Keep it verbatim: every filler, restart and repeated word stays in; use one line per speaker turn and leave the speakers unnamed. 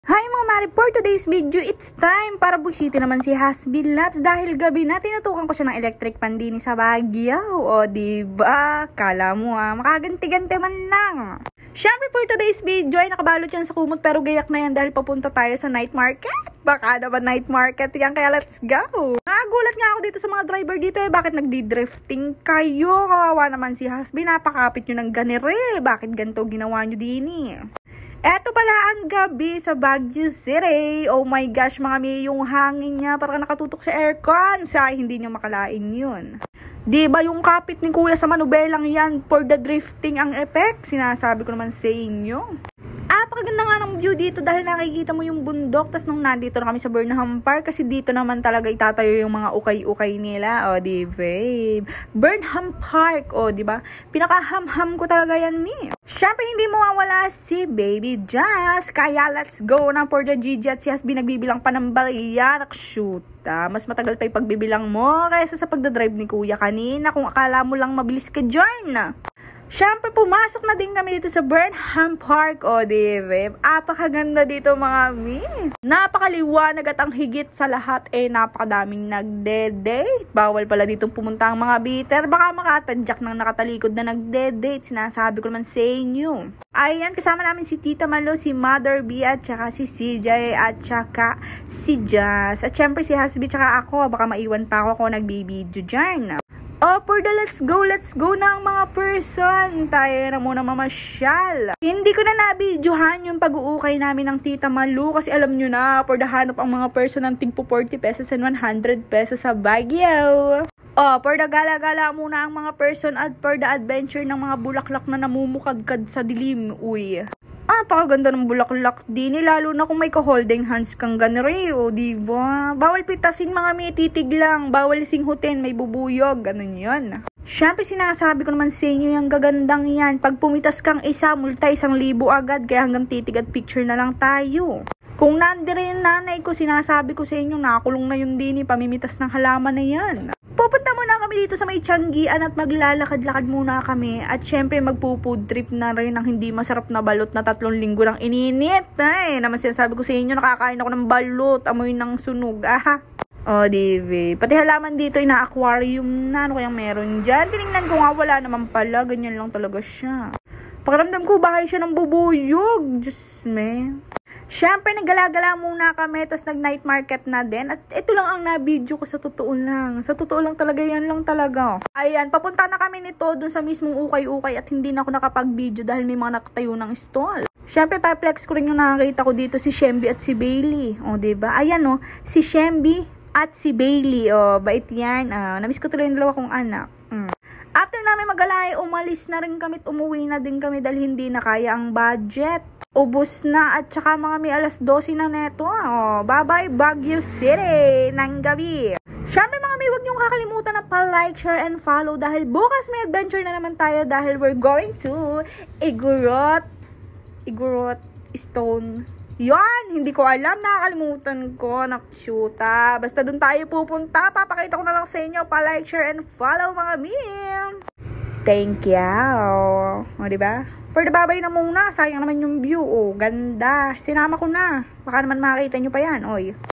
Hi mga mare, for today's video, it's time para busitin naman si Hasbi Labs dahil gabi na tinutukan ko siya ng electric pan din sa Baguio. O diba? Kala mo ah, makaganti-ganti man lang. Siyempre for today's video ay nakabalot yan sa kumot pero gayak na yan dahil papunta tayo sa night market. Baka naman night market yan, kaya let's go. Nagulat nga ako dito sa mga driver dito eh, bakit nagdi-drifting kayo? Kawawa naman si Hasbi, napakapit nyo ng ganire. Bakit ganito ginawa nyo din eh? Eto pala ang gabi sa Baguio City. Oh my gosh, mga mi, yung hangin niya parang nakatutok sa aircon. Sa hindi niya makalain yun. Diba yung kapit ni kuya sa manubelang yan for the drifting ang effect? Sinasabi ko naman sa inyo. Apakaganda nga ng view dito dahil nakikita mo yung bundok. Tas nung nandito na kami sa Burnham Park, kasi dito naman talaga itatayo yung mga ukay-ukay nila. O di babe, Burnham Park. O di ba? Pinakaham-ham ko talaga yan mi. Siyempre hindi mawawala si Baby Jazz. Kaya let's go na for the G G at si Hasbi nagbibilang pa ng bariya. Shoot. Mas matagal pa yung pagbibilang mo kaysa sa pagdadrive ni kuya kanina kung akala mo lang mabilis ka dyan. Siyempre, pumasok na din kami dito sa Burnham Park. O, diba? Apakaganda dito, mga mi. Napakaliwanag at ang higit sa lahat, eh, napakadaming nagde-date. Bawal pala dito pumunta ang mga bitter. Baka makatadyak ng nakatalikod na nagde-date. Sinasabi ko naman sa inyo. Ayan, kasama namin si Tita Malo, si Mother B, at saka si C J, at saka si Jazz. At syempre, si Hasbi, tsaka ako. Baka maiwan pa ako kung nagbibidyo dyan. Oh, for the let's go, let's go na ang mga person. Tayo na muna mamasyal. Hindi ko na nabidyohan yung pag-uukay namin ng Tita Malu kasi alam nyo na, for the hanap ang mga person ng tigpo forty pesos and one hundred pesos sa Baguio. Oh, for the gala-gala muna ang mga person at for the adventure ng mga bulaklak na namumukadkad sa dilim. Uy. Ah, pakaganda ng bulaklak din eh, lalo na kung may ka-holding hands kang ganre, o diba? Bawal pitasin mga may titig lang, bawal singhutin, may bubuyog, ganun yun. Siyempre sinasabi ko naman sa inyo yung gagandang yan, pag pumitas kang isa, multa isang libo agad, kaya hanggang titig at picture na lang tayo. Kung nandire yung nanay ko, sinasabi ko sa inyo, nakakulong na yun din eh, pamimitas ng halaman na yan. Pupunta muna kami dito sa may Tianggian at maglalakad-lakad muna kami. At syempre magpo-food trip na rin ng hindi masarap na balot na tatlong linggo ng ininit. Ay, naman sinasabi ko sa inyo, nakakain ako ng balot, amoy ng sunog. Ah, o, divi. Pati halaman dito, ina-aquarium na. Ano kayang meron dyan? Tinignan ko nga, wala naman pala. Ganyan lang talaga siya. Pakiramdam ko, bahay siya ng bubuyog. Diyos me. Siyempre, naggalagala muna kami, tapos nag-night market na din. At ito lang ang na-video ko sa totoo lang. Sa totoo lang talaga, yan lang talaga. Ayan, papunta na kami nito dun sa mismong ukay-ukay at hindi na ako nakapag-video dahil may mga nakatayo ng stall. Siyempre, pa-flex ko rin yung nakakita ko dito, si Shemby at si Bailey. O, diba? Ayan o, si Shemby at si Bailey. O, bait yan. Uh, namiss ko tuloy yung dalawa kong anak. Mm. After namin mag-alay, umalis na rin kami at umuwi na din kami dahil hindi na kaya ang budget. Ubus na at saka mga may alas dose na neto. Oh, bye-bye Baguio City ng gabi. Siyempre mga may, huwag niyong kakalimutan na pa-like, share, and follow dahil bukas may adventure na naman tayo dahil we're going to Igorot Igorot Stone. Yan, hindi ko alam, nakakalimutan ko, nakshuta. Basta dun tayo pupunta, papakita ko na lang sa inyo, pa-like, share, and follow mga meme. Thank you. O, diba? For the babay na muna, sayang naman yung view. Oh, ganda. Sinama ko na. Baka naman makakita nyo pa yan. Oy.